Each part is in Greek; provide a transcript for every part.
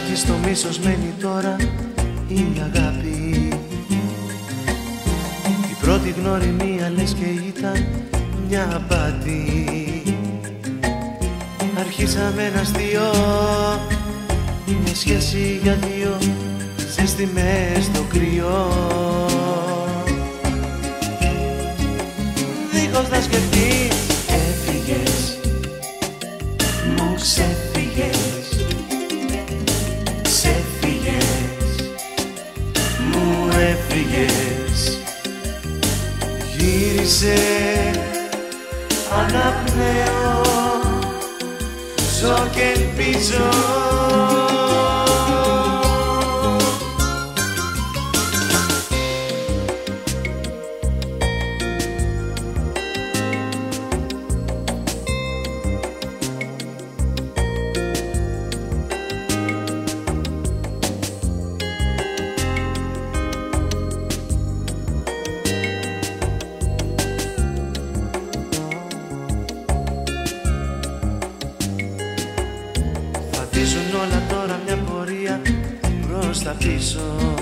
κι στο μίσος μένει τώρα η αγάπη. Η πρώτη γνωριμία λες και ήταν μια απάτη. Αρχίσαμε ένα αστείο, μια σχέση για δύο, ζέστη μες στο κρυό. Δίχως να σκεφτείς έφυγες, μου ξέφυγες, ξέφυγες, μου έφυγες. Γύρισε, αναπνέω, ζω και ελπίζω. Ζουν όλα τώρα μια πορεία προς τα πίσω.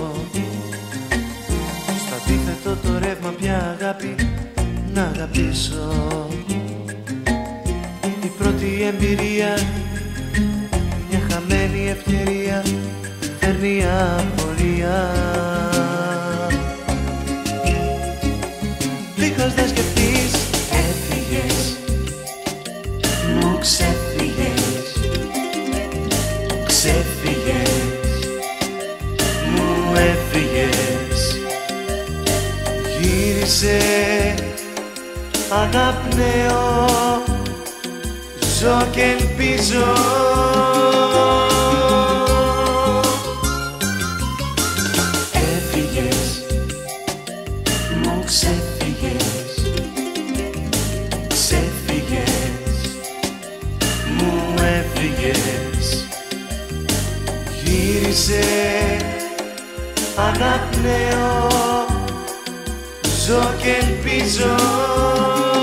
Στο αντίθετο το ρεύμα πια αγάπη να αγαπήσω. Η πρώτη εμπειρία, μια χαμένη ευκαιρία, φέρνει απορία. Δίχως να σκεφτείς έφυγες, μου ξέφυγες, ξέφυγες, μου έφυγες. Γύρισε, αναπνέω, ζω και ελπίζω. Έφυγες, μου ξέφυγες, ξέφυγες, μου έφυγες. Γύρισε, αναπνέω, ζω και ελπίζω.